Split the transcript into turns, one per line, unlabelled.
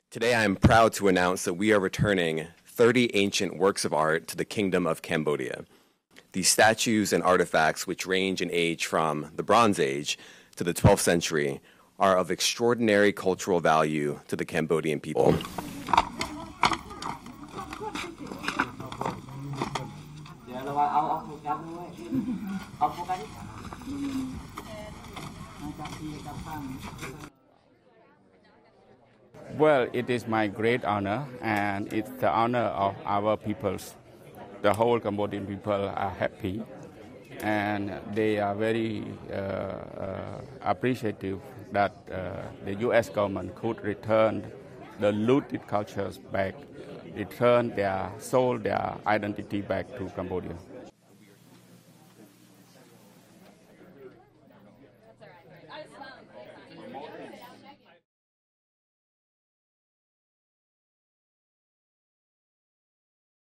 Today I am proud to announce that we are returning 30 ancient works of art to the Kingdom of Cambodia. These statues and artifacts, which range in age from the Bronze Age to the 12th century, are of extraordinary cultural value to the Cambodian people.
Well, it is my great honor, and it's the honor of our peoples. The whole Cambodian people are happy, and they are very appreciative that the U.S. government could return the looted cultures back, return their soul, their identity back to Cambodia.